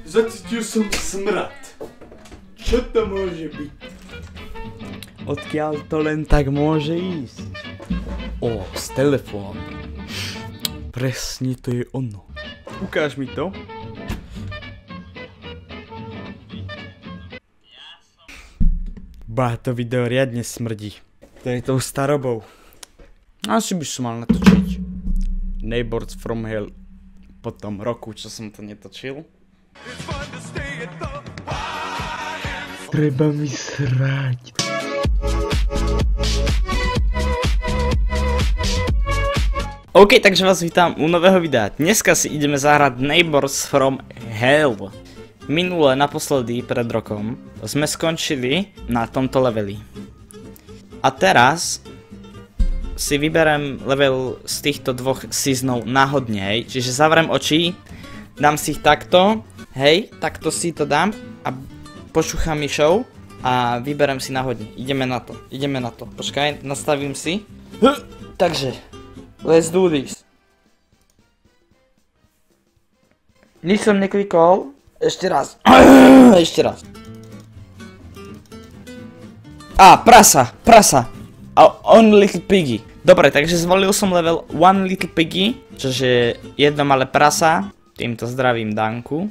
Zacítil som smrad. Čo to môže byť? Odkiaľ to len tak môže ísť? O, z telefónu. Presne to je ono. Ukáž mi to. Bá, to video riadne smrdí. To je tou starobou. Asi by som mal natočiť Neighbors from Hell po tom roku, čo som to netočil. Treba mi srať. OK, takže vás vítam u nového videa. Dneska si ideme zahrať Neighbors from Hell. Minule, naposledy, pred rokom, sme skončili na tomto leveli. A teraz si vyberem level z týchto dvoch seasonov náhodne, hej. Čiže zavriem oči, dám si ich takto, hej, takto si to dám a počúcham myšou a vyberem si náhodne. Ideme na to. Počkaj, nastavím si. Takže, let's do this. Nič som neklikol. Ešte raz. Ešte raz. Prasa. One little piggy. Dobre, takže zvolil som level one little piggy, čože jedno malé prasa. Týmto zdravím Danku.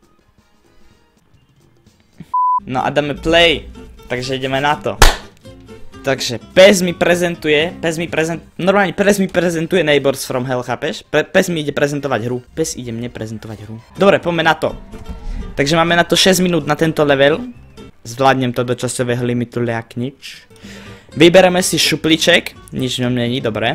No a dáme play. Takže ideme na to. Takže pes mi prezentuje Neighbors from Hell, chápeš? Pes mi ide prezentovať hru. Pes ide mne prezentovať hru. Dobre, poďme na to. Takže máme na to 6 minút na tento level. Zvládnem to do časového limitu liak nič. Vybereme si šuplíček. Nič v ňom není, dobre.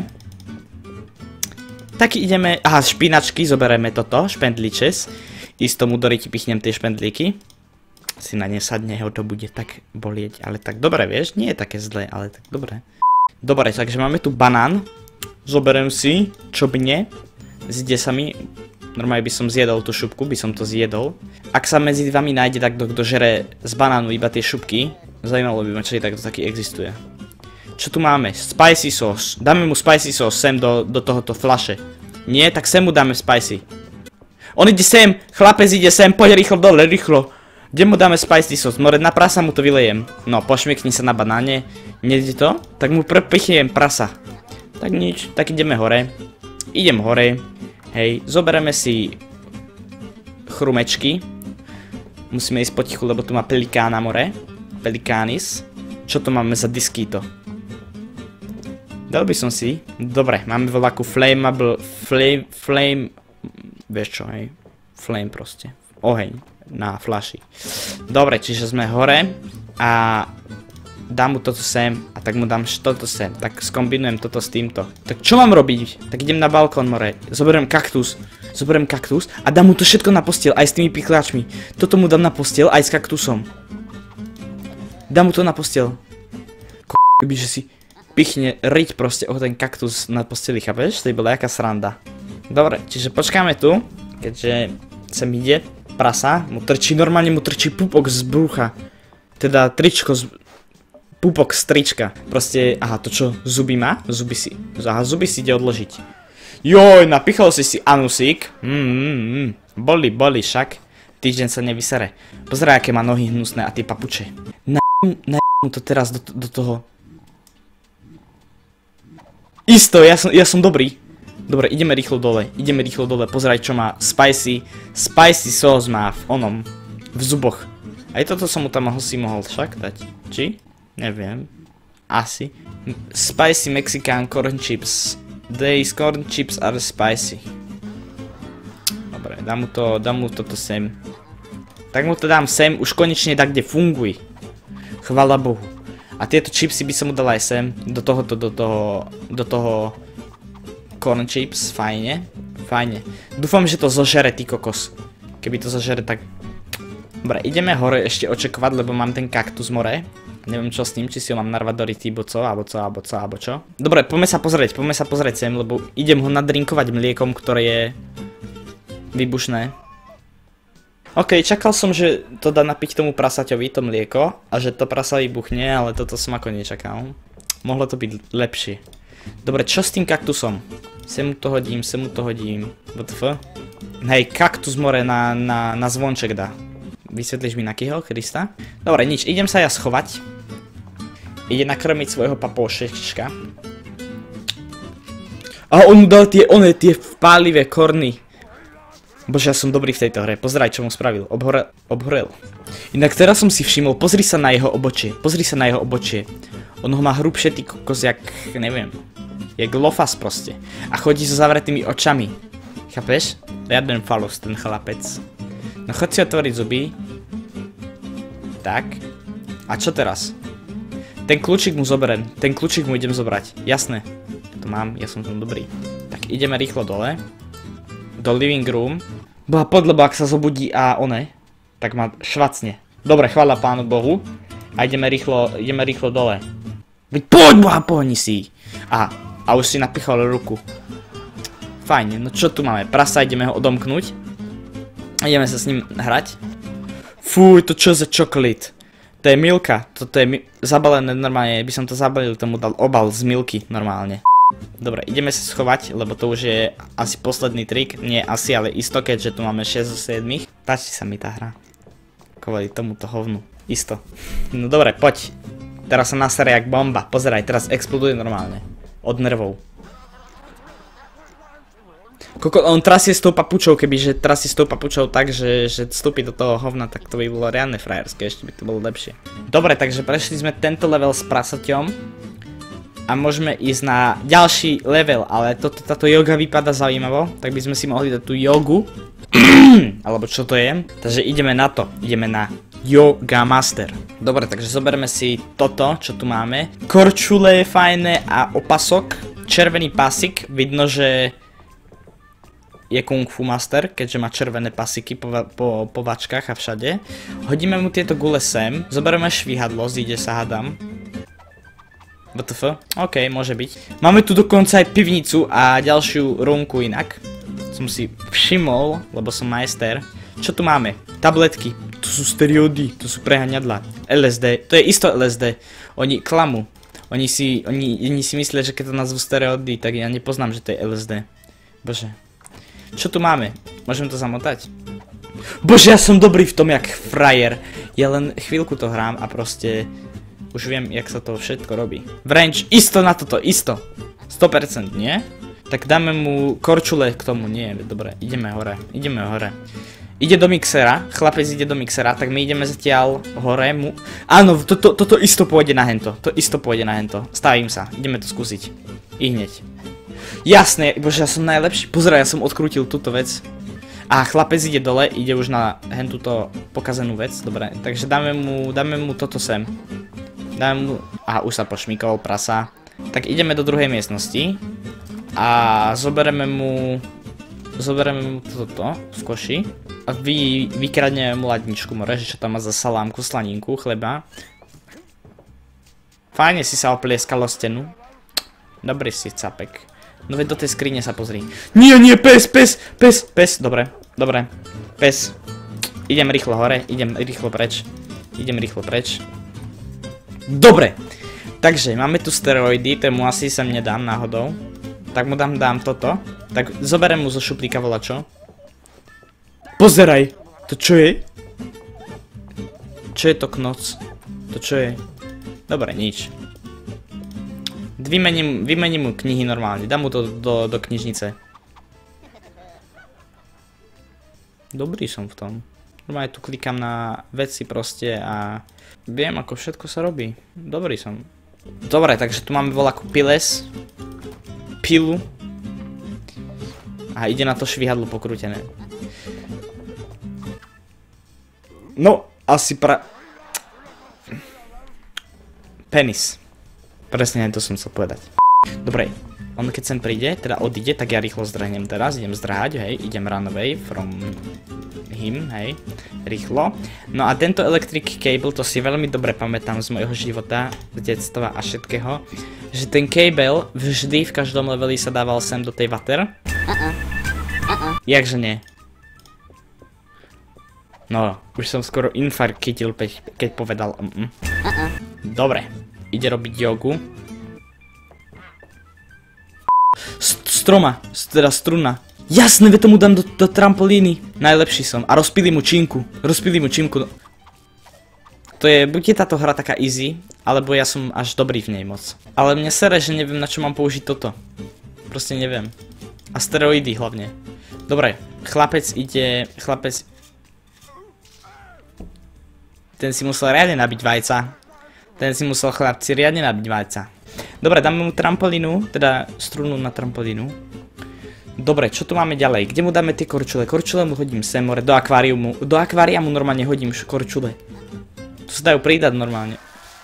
Tak ideme, špinačky, zoberieme toto, špendličes. Isto mu do ryti pichnem tie špendlíky. Si na ne sadne, ho to bude tak bolieť, ale tak dobre, vieš, nie je také zlé, ale tak dobre. Dobre, takže máme tu banán. Zoberiem si, čo mne. Zide sa mi. Normálne by som zjedol tú šupku, by som to zjedol. Ak sa medzi vami nájde takto, kto žere z banánu iba tie šupky, zaujímalo by ma, či takto taký existuje. Čo tu máme? Spicy sauce. Dáme mu spicy sauce sem do tohoto fľaše. Nie, tak sem mu dáme spicy. On ide sem, chlapec ide sem, poď rýchlo dole, rýchlo. Kde mu dáme spicy sauce? More, na prasa mu to vylejem. No, pošmykni sa na banáne. Nejde to? Tak mu prepichnem prasa. Tak nič, tak ideme hore. Idem hore. Hej, zobereme si chrumečky. Musíme ísť potichu, lebo tu má pelikána more. Pelikánis. Čo to máme za diskýto? Dal by som si. Dobre, máme voľakú flammable. Flame. Vieš čo, hej? Flame proste. Oheň. Na flaši. Dobre, čiže sme hore a dám mu toto sem a tak mu dám toto sem. Tak skombinujem toto s týmto. Tak čo mám robiť? Tak idem na balkón, more. Zoberiem kaktus a dám mu to všetko na postiel, aj s tými pichláčmi. Toto mu dám na postiel, aj s kaktusom. Dám mu to na postiel. Že si pichne riť proste o ten kaktus na posteli, chápeš? To je bola jaká sranda. Dobre, čiže počkáme tu, keďže sem ide. Prasa, normálne mu trčí pupok z brucha. Teda tričko pupok z trička. Proste, to čo, zuby má? Zuby si ide odložiť. Joj, napichol si anusík. Boli, však. Týždeň sa nevysere. Pozeraj, aké má nohy hnusné a tie papuče. Na mu to teraz do toho. Isto, ja som dobrý. Dobre, ideme rýchlo dole, pozeraj čo má spicy sauce má v zuboch. Aj toto som mu tam mohol však dať, či? Neviem, asi. Spicy Mexican corn chips, these corn chips are spicy. Dobre, dám mu toto sem. Tak mu to dám sem, už konečne tak, kde funguj. Chvala Bohu. A tieto chipsy by som mu dal aj sem, do toho corn chips, fajne. Dúfam, že to zožere, ty kokos. Keby to zožere, tak... Dobre, ideme hore ešte očakovať, lebo mám ten kaktus more. Neviem čo s ním, či si ho mám narvať do ryti, alebo čo. Dobre, poďme sa pozrieť sem, lebo idem ho nadrinkovať mliekom, ktoré je... výbušné. OK, čakal som, že to dá napiť tomu prasaťovi, to mlieko, a že to prasa vybuchne, ale toto som ako nečakal. Mohlo to byť lepšie. Dobre, čo s tým kaktusom? Sem mu to hodím. WTF? Hej, kaktus more na zvonček dá. Vysvetlíš mi na kýho, Krista? Dobre, nič, idem sa ja schovať. Ide nakrmiť svojho papoušečka. A on mu dal tie pálivé korny. Bože, ja som dobrý v tejto hre. Pozeraj, čo mu spravil. Obhorel. Inak teraz som si všimol, pozri sa na jeho obočie. On ho má hrubšie, ty kokos, jak, neviem. Jak lofas proste. A chodí so zavretými očami. Chápeš? Riaden falos, ten chlapec. No chod si otvoriť zuby. Tak. A čo teraz? Ten kľúčik mu zoberem. Ten kľúčik mu idem zobrať. Jasné. To mám, ja som tam dobrý. Tak ideme rýchlo dole. Do living room. Boha podlebo, ak sa zobudí a tak ma švacne. Dobre, chvála Pánu Bohu. A ideme rýchlo dole. Veď poď, boha, pohni si. A už si napichol ruku. Fajne, no čo tu máme? Prasa, ideme ho odomknúť. Ideme sa s ním hrať. Fuj, to čo za čokolát? To je Milka. Toto je zabalené normálne, by som to zabalil, tomu dal obal z Milky normálne. Dobre, ideme sa schovať, lebo to už je asi posledný trik. Nie asi, ale isto, keďže tu máme 6 zo 7. Páči sa mi tá hra. Kvôli tomuto hovnu. Isto. No dobre, poď. Teraz sa nasere jak bomba. Pozeraj, teraz exploduje normálne. Od nervov. On trasie s tou papučou, kebyže trasie s tou papučou tak, že vstúpi do toho hovna, tak to by bolo reálne frajerské, ešte by to bolo lepšie. Dobre, takže prešli sme tento level s prasaťom. A môžeme ísť na ďalší level, ale táto joga vypadá zaujímavo, tak by sme si mohli dať tú jogu. Alebo čo to je. Takže ideme na to, ideme na Yoga Master. Dobre, takže zoberme si toto, čo tu máme. Korčule je fajné a opasok. Červený pasik, vidno, že je Kung Fu Master, keďže má červené pasiky po vačkách a všade. Hodíme mu tieto gule sem, zoberieme švíhadlo, zíde sa hádam. WTF? OK, môže byť. Máme tu dokonca aj pivnicu a ďalšiu roomku inak. Som si všimol, lebo som majster. Čo tu máme? Tabletky. To sú steroidy, to sú preháňadlá. LSD, to je isto LSD. Oni klamu. Oni si myslia, že keď to nazvú steroidy, tak ja nepoznám, že to je LSD. Bože. Čo tu máme? Môžem to zamotať? Bože, ja som dobrý v tom, jak frajer. Ja len chvíľku to hrám a proste už viem, jak sa to všetko robí. Wrench, isto na toto, isto. 100%, nie? Tak dáme mu korčule k tomu, nie, dobre, ideme hore. Ide do mixera, chlapec ide do mixera, tak my ideme zatiaľ hore mu. Áno, toto isto pôjde na hento, Stavím sa, ideme to skúsiť. I hneď. Jasné, bože, ja som najlepší, pozeraj, ja som odkrútil túto vec. A chlapec ide dole, ide už na hentúto pokazenú vec, dobre, takže dáme mu toto sem. A už sa pošmykol, prasa. Tak ideme do druhej miestnosti. A zobereme mu toto v koši. A vykradneme mu ladničku more, že čo tam má za salámku, slaninku, chleba. Fajne si sa oplieskalo stenu. Dobrý si, capek. No veď do tej skrine sa pozri. Nie, pes, dobre, pes. Idem rýchlo hore, idem rýchlo preč. Dobre, takže máme tu steroidy, tomu asi sem nedám náhodou. Tak mu dám toto. Tak zoberiem mu zo šuplíka volačo. Pozeraj, to čo je? Čo je to knoc? To čo je? Dobre, nič. Vymením mu knihy normálne, dám mu to do knižnice. Dobrý som v tom. Normálne tu klikám na veci proste a viem, ako všetko sa robí. Dobrý som. Dobre, takže tu máme voľakú pilu. A ide na to švihadlo pokrútené. No, asi penis. Presne to som chcel povedať. Dobre, on keď sem príde, teda odíde, tak ja rýchlo zdrhnem teraz, idem zdrhať, hej, idem run away from him, hej, rýchlo. No a tento electric cable, to si veľmi dobre pamätám z mojho života, z detstva a všetkého, že ten cable vždy v každom leveli sa dával sem do tej water. Jakže nie? No, už som skoro infarkt chytil, keď povedal Dobre, ide robiť jogu. Struna. Jasne, ve tomu dám do trampolíny. Najlepší som. A rozpili mu činku. To je, buď je táto hra taká easy, alebo ja som až dobrý v nej moc. Ale mne sere, že neviem, na čo mám použiť toto. Proste neviem. A steroidy hlavne. Dobre, chlapec. Ten si musel riadne nabiť vajca. Chlapci riadne nabiť vajca. Dobre, dáme mu trampolínu, teda strunu na trampolínu. Dobre, čo tu máme ďalej? Kde mu dáme tie korčule? Korčule mu hodím sem, more, do akvária mu normálne hodím korčule. Tu sa dajú pridať normálne.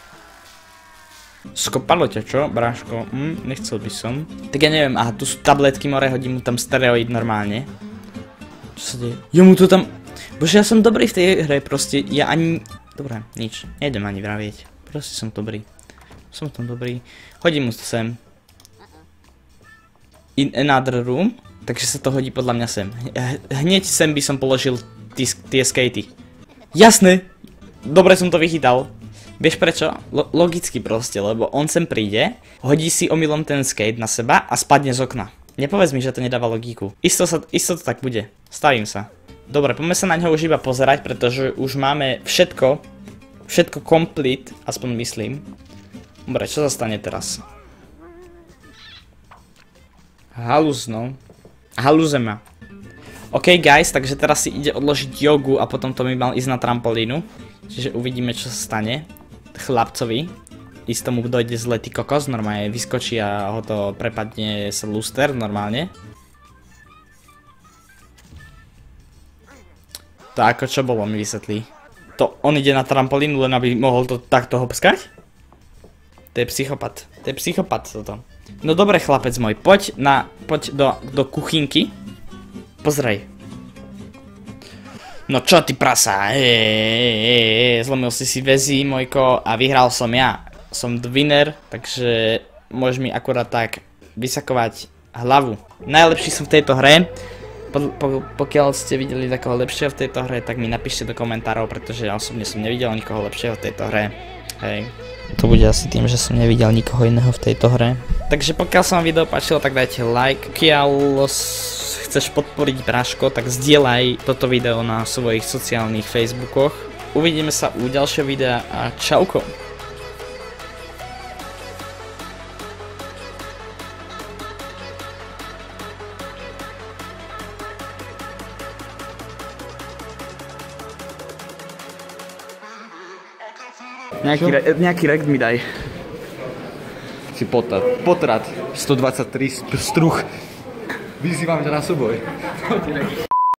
Skopalo ťa, čo, bráško? Nechcel by som. Tak ja neviem, aha, tu sú tabletky, more, hodím mu tam steroid normálne. Čo sa deje? Jo mu to tam... Bože, ja som dobrý v tej hre, proste, ja ani... Dobre, nič, nejdem ani vravieť. Proste som dobrý. Som v tom dobrý. Hodím mu to sem. In another room. Takže sa to hodí podľa mňa sem. Hneď sem by som položil tie skatey. Jasné! Dobre som to vychytal. Vieš prečo? Logicky proste, lebo on sem príde, hodí si omylom ten skate na seba a spadne z okna. Nepovedz mi, že to nedáva logiku. Isto to tak bude. Stavím sa. Dobre, poďme sa na ňo už iba pozerať, pretože už máme všetko complete, aspoň myslím. Dobre, čo sa stane teraz? Halúze ma. OK guys, takže teraz si ide odložiť jogu a potom to mi mal ísť na trampolínu. Čiže uvidíme, čo sa stane chlapcovi. Isto mu dojde zletý kokos, normálne vyskočí a ho to prepadne sa luster normálne. To ako čo bolo, mi vysvetlí. To on ide na trampolínu, len aby mohol to takto hopskať? To je psychopat toto. No dobre, chlapec môj, poď do kuchynky. Pozrej. No čo ty prasa, zlomil si väzy, mojko, a vyhral som ja. Som the winner, takže môžeš mi akurát tak vysakovať hlavu. Najlepší som v tejto hre. Pokiaľ ste videli takého lepšieho v tejto hre, tak mi napíšte do komentárov, pretože ja osobne som nevidel nikoho lepšieho v tejto hre. Hej. To bude asi tým, že som nevidel nikoho iného v tejto hre. Takže pokiaľ sa vám video páčilo, tak dajte like. Pokiaľ chceš podporiť Braško, tak zdieľaj toto video na svojich sociálnych Facebookoch. Uvidíme sa u ďalšieho videa a čauko. Nejaký rekt mi daj. Si potrat 123 struh. Vyzývam ťa na súboj.